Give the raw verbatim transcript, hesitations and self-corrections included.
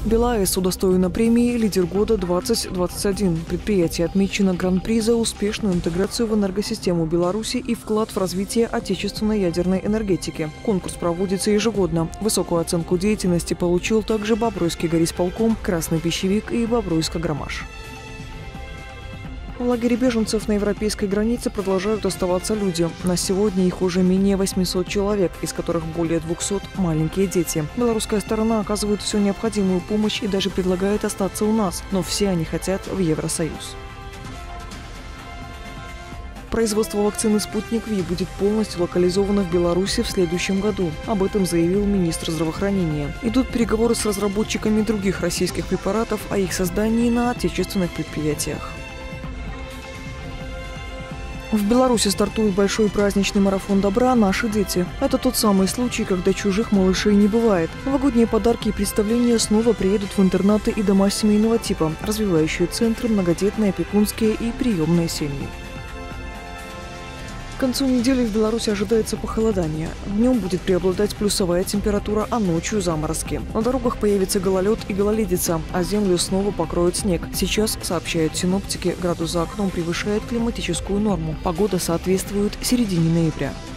БелАЭС удостоена премии «Лидер года двадцать двадцать один». Предприятие отмечено гран-при за успешную интеграцию в энергосистему Беларуси и вклад в развитие отечественной ядерной энергетики. Конкурс проводится ежегодно. Высокую оценку деятельности получил также Бобруйский горисполком, Красный Пищевик и Бобруйск-Агромаш. В лагере беженцев на европейской границе продолжают оставаться люди. На сегодня их уже менее восьмисот человек, из которых более двухсот – маленькие дети. Белорусская сторона оказывает всю необходимую помощь и даже предлагает остаться у нас, но все они хотят в Евросоюз. Производство вакцины «Спутник Ви» будет полностью локализовано в Беларуси в следующем году. Об этом заявил министр здравоохранения. Идут переговоры с разработчиками других российских препаратов о их создании на отечественных предприятиях. В Беларуси стартует большой праздничный марафон добра «Наши дети». Это тот самый случай, когда чужих малышей не бывает. Новогодние подарки и представления снова приедут в интернаты и дома семейного типа, развивающие центры, многодетные, опекунские и приемные семьи. К концу недели в Беларуси ожидается похолодание. Днем будет преобладать плюсовая температура, а ночью заморозки. На дорогах появится гололед и гололедица, а землю снова покроет снег. Сейчас, сообщают синоптики, градус за окном превышает климатическую норму. Погода соответствует середине ноября.